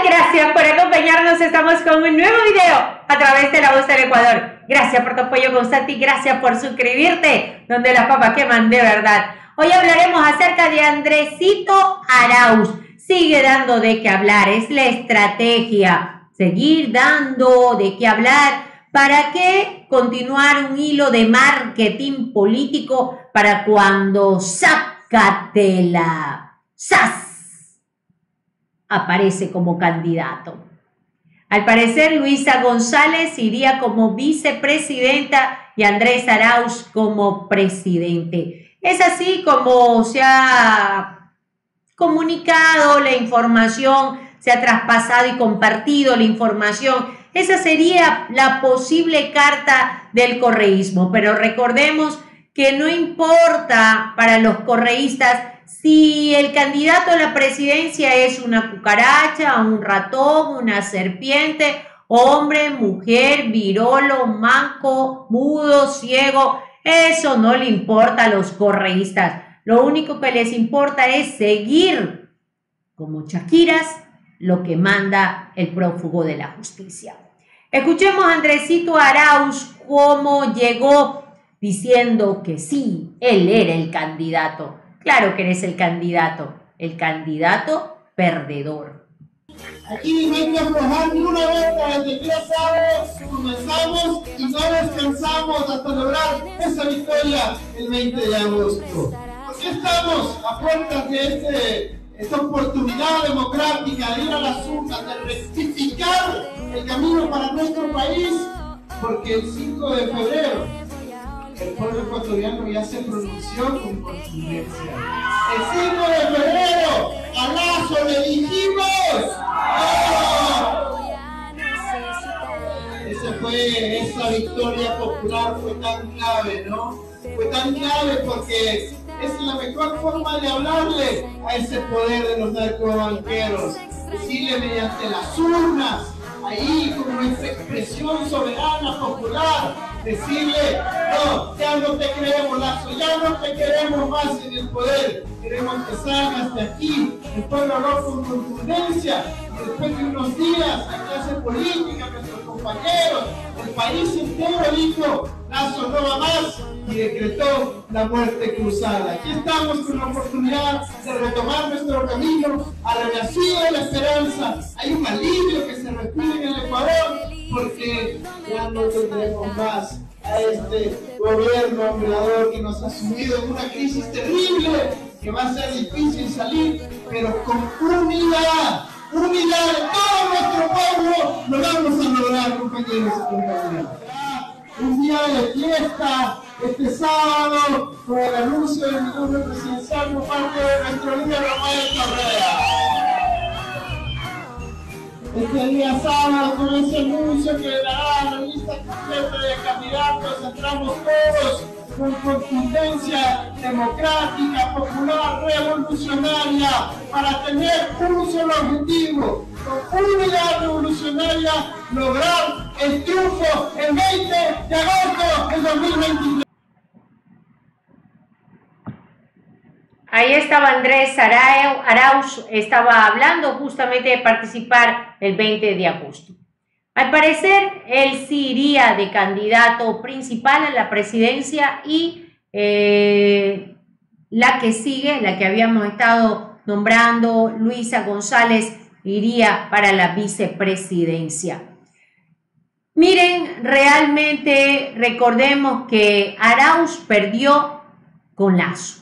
Gracias por acompañarnos. Estamos con un nuevo video a través de La Voz del Ecuador. Gracias por tu apoyo constante y gracias por suscribirte, donde las papas queman de verdad. Hoy hablaremos acerca de Andresito Arauz. Sigue dando de qué hablar, es la estrategia. Seguir dando de qué hablar. ¿Para qué continuar un hilo de marketing político para cuando sácatela? ¡Sas! Aparece como candidato. Al parecer, Luisa González iría como vicepresidenta y Andrés Arauz como presidente. Es así como se ha comunicado la información, se ha traspasado y compartido la información. Esa sería la posible carta del correísmo, pero recordemos que no importa para los correístas si el candidato a la presidencia es una cucaracha, un ratón, una serpiente, hombre, mujer, virolo, manco, mudo, ciego, eso no le importa a los correístas. Lo único que les importa es seguir como chaquiras lo que manda el prófugo de la justicia. Escuchemos a Andresito Arauz cómo llegó diciendo que sí, él era el candidato. Claro que eres el candidato perdedor. Aquí no hay que aflojar ni una vez desde el día sábado, comenzamos y no descansamos hasta lograr esa victoria el 20 de agosto. Porque estamos a puertas de esta oportunidad democrática de ir a las urnas, de rectificar el camino para nuestro país, porque el 5 de febrero el pueblo ecuatoriano ya se pronunció con contundencia. El 5 de febrero, a Lazo le dijimos ¡no! Esa victoria popular fue tan clave, ¿no? Fue tan clave porque es la mejor forma de hablarle a ese poder de los narcobanqueros. Decirle mediante las urnas, ahí como nuestra expresión soberana, popular, decirle, no, ya no te queremos, Lazo, ya no te queremos más en el poder, queremos que salgas de aquí. El pueblo habló con contundencia y después de unos días la clase política, nuestros compañeros, el país entero dijo, Lazo no va más, y decretó la muerte cruzada. Aquí estamos con la oportunidad de retomar nuestro camino a renacido de la esperanza. Hay un alivio que se respira en el Ecuador porque ya no tendremos más a este gobierno operador que nos ha sumido en una crisis terrible que va a ser difícil salir, pero con unidad de todo nuestro pueblo lo vamos a lograr, compañeros y compañeras. Un día de fiesta este sábado con el anuncio del gobierno presidencial por parte de nuestro líder Rafael Correa. Este día sábado con ese anuncio que dará la lista completa de candidatos, entramos todos con contundencia democrática, popular, revolucionaria, para tener un solo objetivo, con unidad revolucionaria, lograr el triunfo el 20 de agosto del 2023. Ahí estaba Andrés Arauz, estaba hablando justamente de participar el 20 de agosto. Al parecer, él sí iría de candidato principal a la presidencia y la que sigue, la que habíamos estado nombrando, Luisa González, iría para la vicepresidencia. Miren, realmente recordemos que Arauz perdió con Lazo.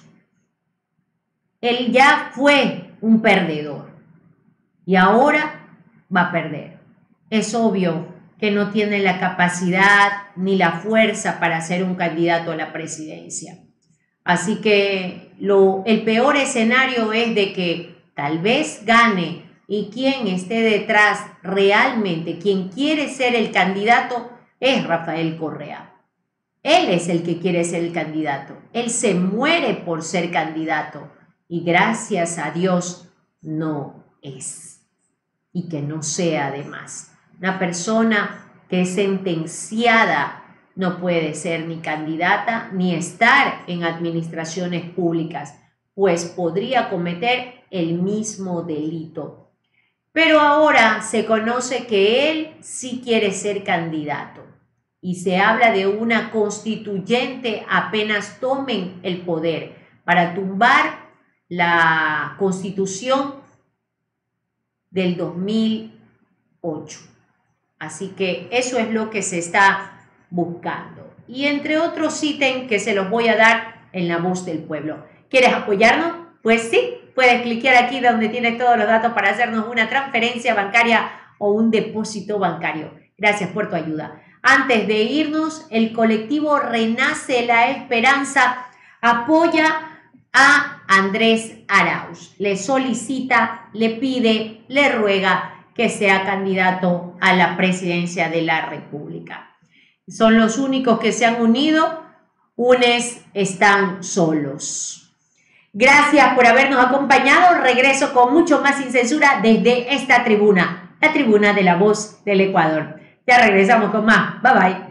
Él ya fue un perdedor y ahora va a perder. Es obvio que no tiene la capacidad ni la fuerza para ser un candidato a la presidencia. Así que el peor escenario es de que tal vez gane y quien esté detrás realmente, quien quiere ser el candidato es Rafael Correa. Él es el que quiere ser el candidato. Él se muere por ser candidato. Y gracias a Dios no es. Y que no sea además. Una persona que es sentenciada no puede ser ni candidata ni estar en administraciones públicas, pues podría cometer el mismo delito. Pero ahora se conoce que él sí quiere ser candidato y se habla de una constituyente apenas tomen el poder para tumbar la Constitución del 2008. Así que eso es lo que se está buscando. Y entre otros ítems que se los voy a dar en La Voz del Pueblo. ¿Quieres apoyarnos? Pues sí, puedes cliquear aquí donde tienes todos los datos para hacernos una transferencia bancaria o un depósito bancario. Gracias por tu ayuda. Antes de irnos, el colectivo Renace la Esperanza apoya a Andrés Arauz. Le solicita, le pide, le ruega que sea candidato a la presidencia de la República. Son los únicos que se han unido, unes están solos. Gracias por habernos acompañado. Regreso con mucho más sin censura desde esta tribuna, la tribuna de La Voz del Ecuador. Ya regresamos con más. Bye bye.